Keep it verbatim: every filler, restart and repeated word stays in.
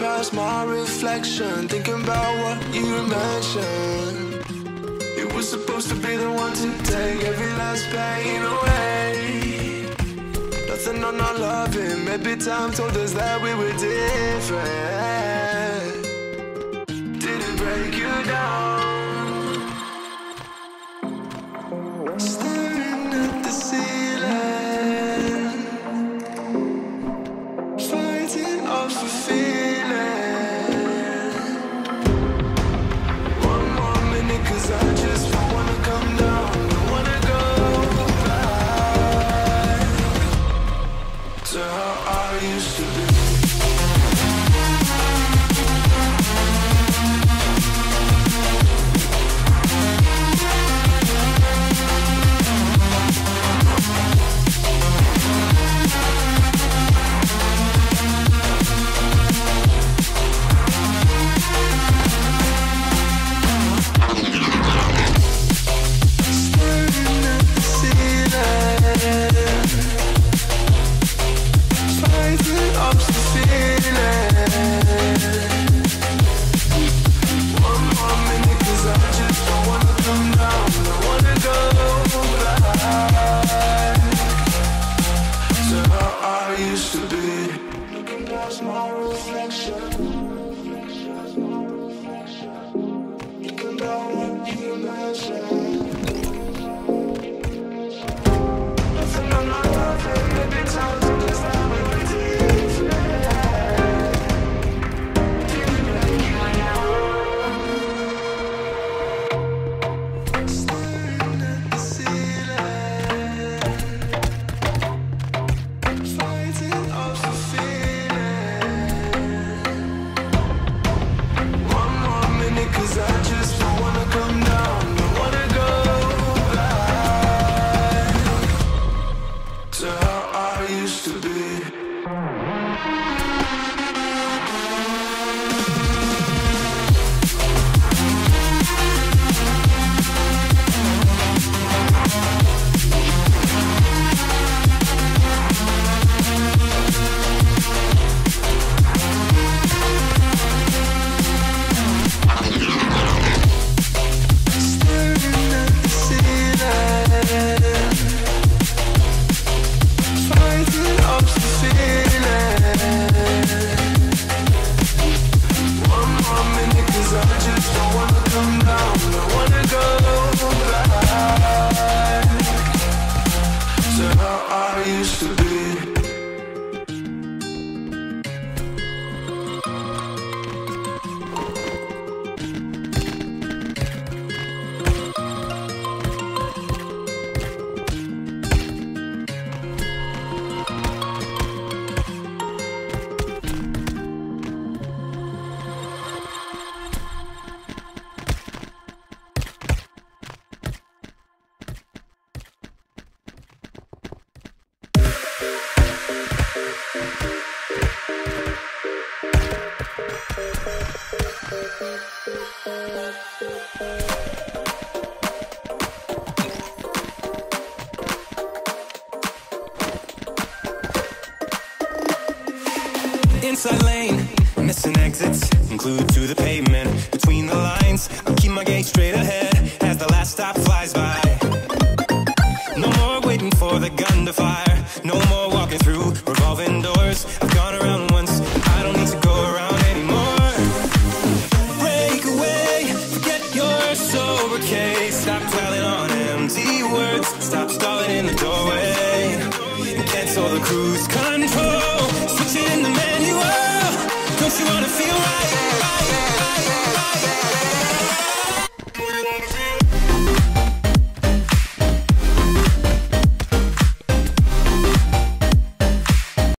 past my reflection, thinking about what you mentioned. You were supposed to be the one to take every last pain away. Nothing on our loving, maybe time told us that we were different. Did it break you down? Staring at the ceiling, fighting off a feeling. One more minute, cause I just wanna come down. Don't wanna go back to how I used to be. Inside lane, missing exits, glued to the pavement. Between the lines, I'll keep my gaze straight ahead as the last stop flies by. No more waiting for the gun to fire, no more walking through revolving doors. I've gone around once, I don't need to go around anymore. Break away, forget your sober case. Stop dwelling on empty words, stop stalling in the doorway, and cancel the cruise control. Switching the manual, don't you wanna feel right?